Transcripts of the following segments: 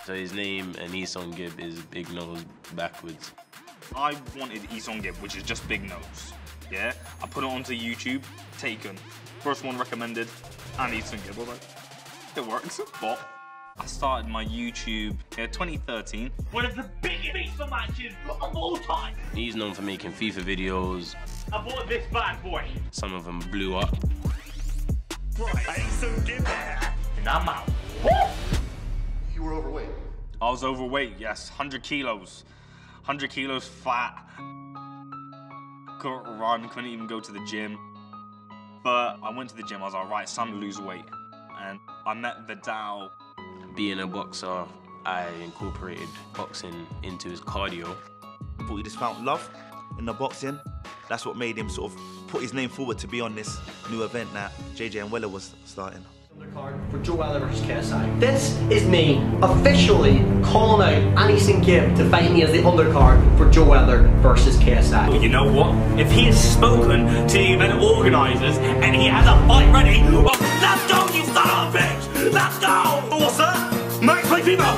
So his name, AnEsonGib, is Big Nose backwards. I wanted AnEsonGib, which is just Big Nose. Yeah? I put it onto YouTube, taken. First one recommended, AnEsonGib. I was like, it works, but I started my YouTube in 2013. One of the biggest FIFA matches of all time. He's known for making FIFA videos. I bought this bad boy. Some of them blew up. AnEsonGib there. And I'm out. You were overweight. I was overweight, yes, 100 kilos. 100 kilos fat. Couldn't run, couldn't even go to the gym. But I went to the gym, I was like, right, it's time to lose weight. And I met the Dow. Being a boxer, I incorporated boxing into his cardio. I thought he just found love in the boxing. That's what made him sort of put his name forward to be on this new event that JJ and Weller was starting. For Joe Weller versus KSI. This is me officially calling out AnEsonGib to fight me as the undercard for Joe Weller versus KSI. Well, you know what? If he has spoken to the event organisers and he has a fight ready, well, let's go, you son of a bitch! Let's go! What's that? Max play FIFA!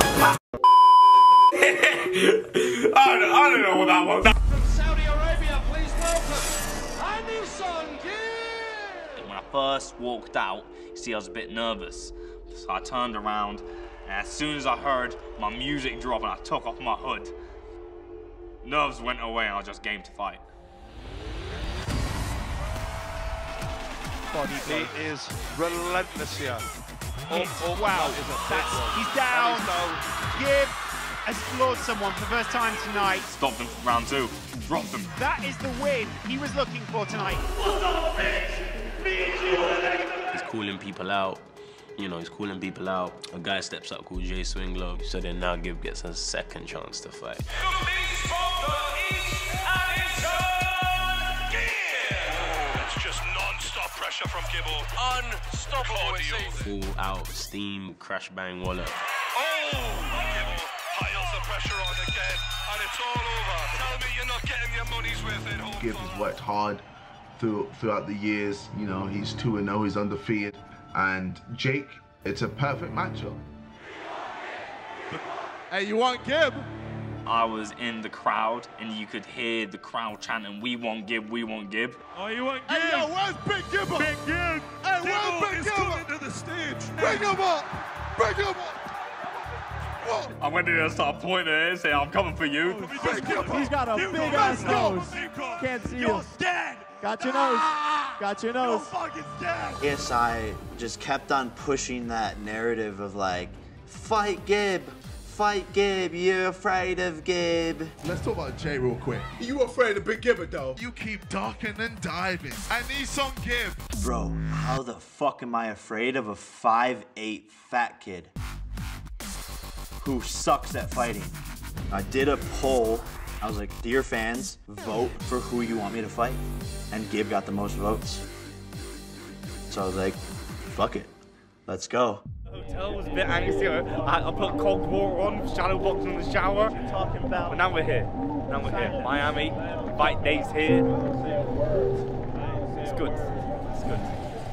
I don't know what that was. From Saudi Arabia, please welcome AnEsonGib! When I first walked out, you see, I was a bit nervous. So I turned around, and as soon as I heard my music drop and I took off my hood, nerves went away and I was just game to fight. He is relentless here. Oh, wow. He's down. Gib has floored someone for the first time tonight. Stopped them for round two. Dropped them. That is the win he was looking for tonight. He's calling people out. You know, he's calling people out. A guy steps up called Jay Swinglow. So then now Gib gets a second chance to fight. It's just non-stop pressure from Gibble. Unstoppable. Full out, steam, crash bang wallet. Oh! Gibble piles the pressure on again, and it's all over. Tell me you're not getting your money's worth at home. Gib has worked hard throughout the years. You know, he's 2-0, he's undefeated. And Jake, it's a perfect matchup. Hey, you want Gib? I was in the crowd and you could hear the crowd chanting, "We want Gib, we want Gib." Oh, you want Gib? Hey, yo, where's Big Gibber? Big Gib! Hey, where's Big Gibber? Coming to the stage. Bring him up! Bring him up! Whoa. I went in there and started pointing at it and saying, "I'm coming for you." He's got a big ass nose. Can't see You're him. scared! Got your nose. Got your nose. You're fucking scared! KSI just kept on pushing that narrative of like, fight Gib, you're afraid of Gib. Let's talk about Jay real quick. You afraid of Big Gibber though? You keep ducking and diving. AnEsonGib. Bro, how the fuck am I afraid of a 5'8" fat kid who sucks at fighting? I did a poll. I was like, dear fans, vote for who you want me to fight. And Gib got the most votes. So I was like, fuck it, let's go. The hotel was a bit angsty. I put cold water on, shadow boxing in the shower. Talking about. But now we're here. Miami, fight days here. It's good. It's good.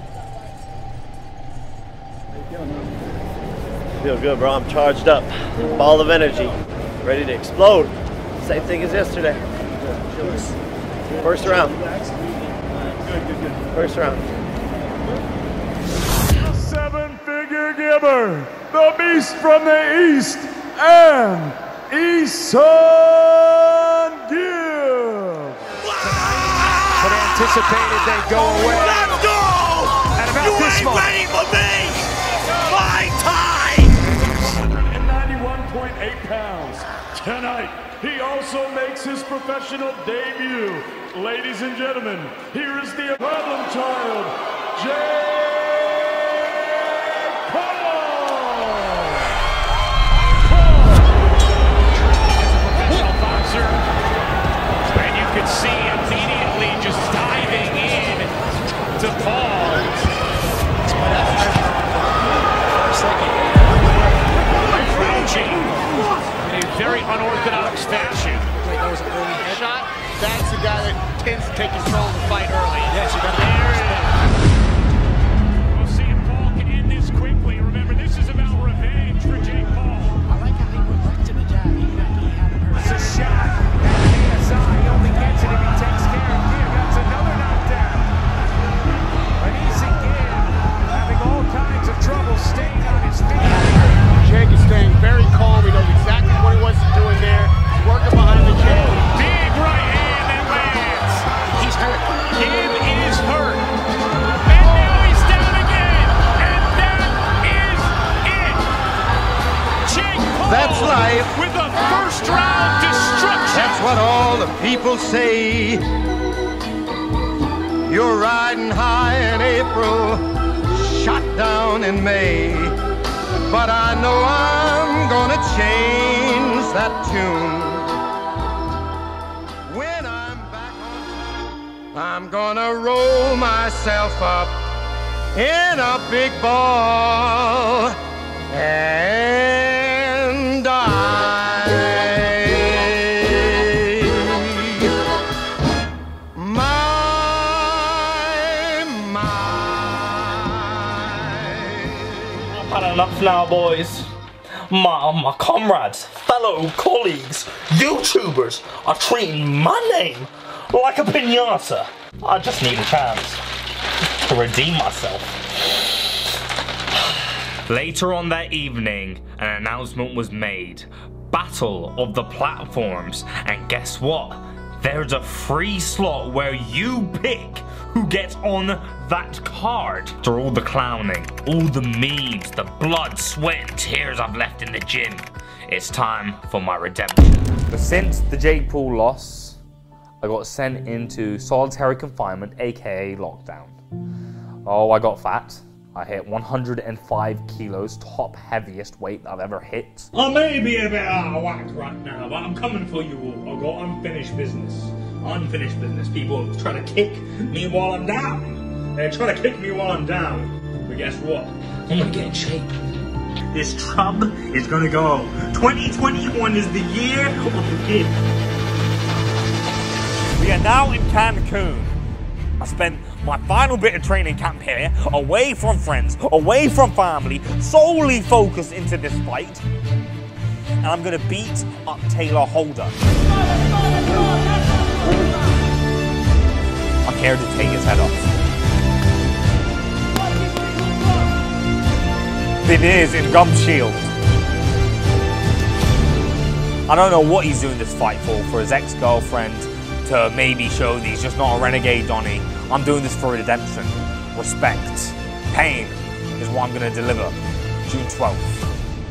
Feel good, bro. I'm charged up. Ball of energy. Ready to explode. Same thing as yesterday. First round. First round. Seven-figure Gibber, the beast from the east, AnEsonGib. But anticipated they go away. Let's go! At about You this ain't moment. ready for me! My time! 191.8 pounds. Tonight, he also makes his professional debut. Ladies and gentlemen, here is the problem child, Jay. And you could see immediately just diving in to Paul. Crouching in a very unorthodox fashion. That was an early headshot. That's the guy that tends to take control of the fight early. Yes, you got We'll see if Paul can end this quickly. Remember, this is about revenge for Jake Paul. I like how people say you're riding high in April, shot down in May. But I know I'm gonna change that tune. When I'm back on, I'm gonna roll myself up in a big ball and die. I've had enough now, boys. My comrades, fellow colleagues, YouTubers are treating my name like a piñata. I just need a chance to redeem myself. Later on that evening, an announcement was made. Battle of the platforms, and guess what? There's a free slot where you pick who gets on that card. After all the clowning, all the memes, the blood, sweat and tears I've left in the gym, it's time for my redemption. But since the Jake Paul loss, I got sent into solitary confinement, aka lockdown. Oh, I got fat. I hit 105 kilos, top heaviest weight I've ever hit. I may be a bit out of whack right now, but I'm coming for you all. I've got unfinished business. Unfinished business. People try to kick me while I'm down. They're trying to kick me while I'm down. But guess what? I'm gonna get in shape. This tub is gonna go. 2021 is the year of the kid. We are now in Cancun. I spent my final bit of training camp here, away from friends, away from family, solely focused into this fight. And I'm gonna beat up Taylor Holder. I'm here to take his head off. It is in Gum Shield. I don't know what he's doing this fight for his ex-girlfriend, to maybe show that he's just not a renegade Donnie. I'm doing this for redemption. Respect. Pain is what I'm gonna deliver. June 12th.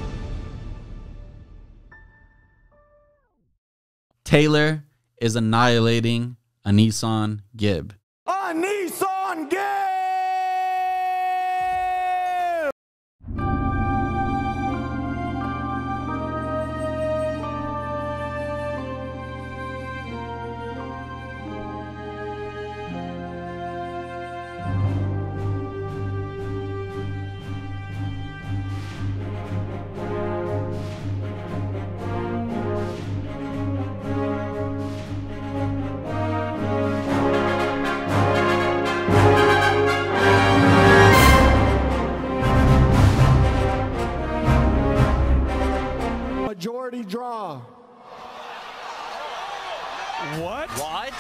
Taylor is annihilating AnEsonGib. AnEsonGib! Majority draw. What? What?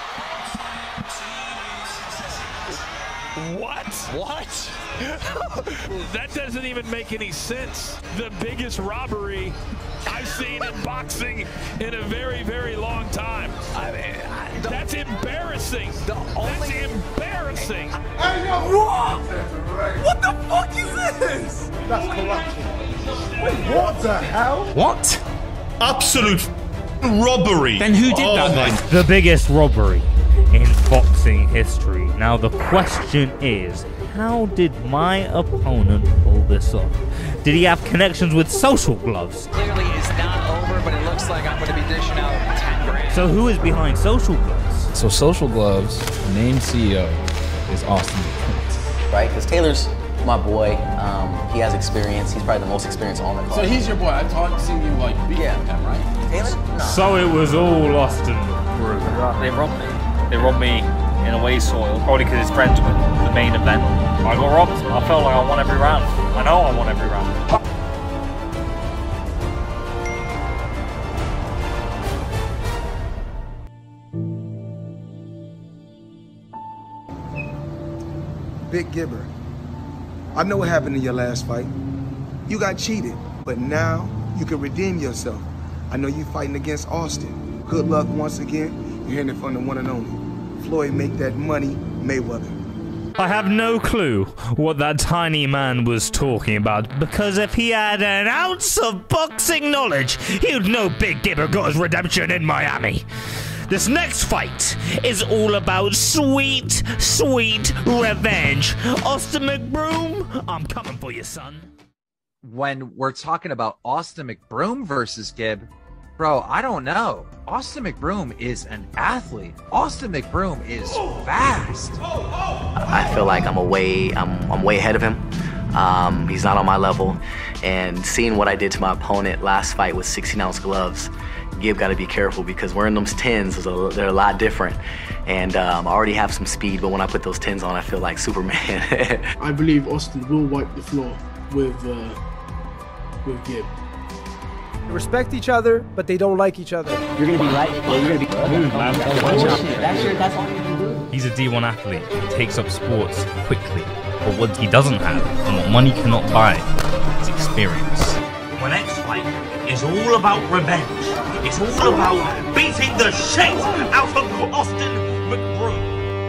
What? What? That doesn't even make any sense. The biggest robbery I've seen in boxing in a very, very long time. I mean, that's embarrassing. That's embarrassing. What? What the fuck is this? That's corruption. What the hell? What? Absolute robbery. Then who did that then? The biggest robbery in boxing history. Now the question is, how did my opponent pull this off? Did he have connections with Social Gloves? Clearly it's not over, but it looks like I'm going to be dishing out 10 grand. So who is behind Social Gloves? So Social Gloves, named CEO, is Austin Mcbroom. Right, because Taylor's my boy. He has experience. He's probably the most experienced on the card. So he's your boy. I've seen you like beat him, right? Taylor? No. So it was all Austin Mcbroom. They robbed me. They robbed me in away soil, probably because his friends were the main event. I got robbed. I felt like I won every round. I know I won every round. Big Gibber, I know what happened in your last fight. You got cheated, but now you can redeem yourself. I know you're fighting against Austin. Good luck once again. You're hearing it from the one and only. Floyd make that money, Mayweather. I have no clue what that tiny man was talking about, because if he had an ounce of boxing knowledge, he'd know Big Gibber got his redemption in Miami. This next fight is all about sweet, sweet revenge. Austin Mcbroom, I'm coming for you, son. When we're talking about Austin Mcbroom versus Gib, bro, I don't know. Austin Mcbroom is an athlete. Austin Mcbroom is fast. I feel like I'm way ahead of him. He's not on my level. And seeing what I did to my opponent last fight with 16-ounce gloves, Gib got to be careful because wearing those 10s, they're a lot different. And I already have some speed, but when I put those 10s on, I feel like Superman. I believe Austin will wipe the floor with Gib. They respect each other, but they don't like each other. You're gonna be right. You're gonna be. That's all you can do. He's a D1 athlete. He takes up sports quickly. But what he doesn't have, and what money cannot buy, is experience. My next fight is all about revenge. It's all about beating the shit out of Austin Mcbroom.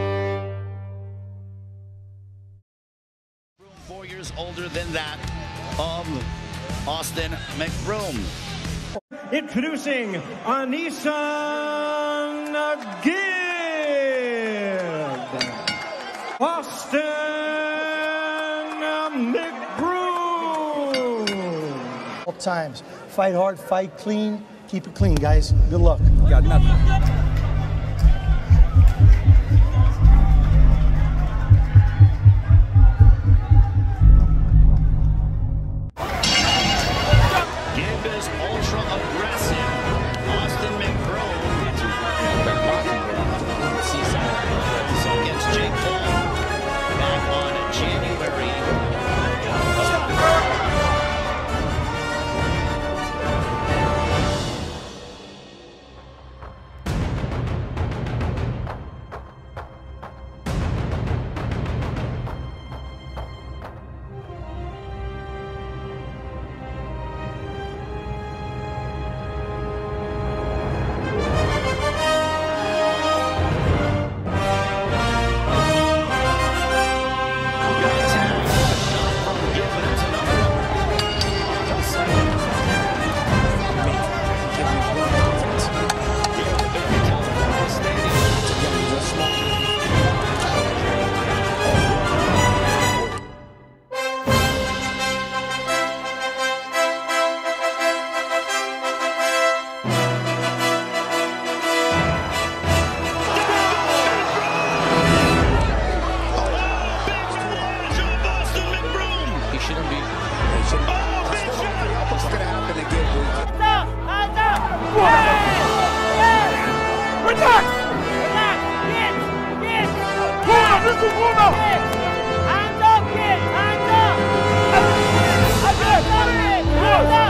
4 years older than that of Austin Mcbroom. Introducing AnEsonGib. Austin Mcbroom. All times. Fight hard, fight clean, keep it clean, guys. Good luck. Got nothing. Hands up!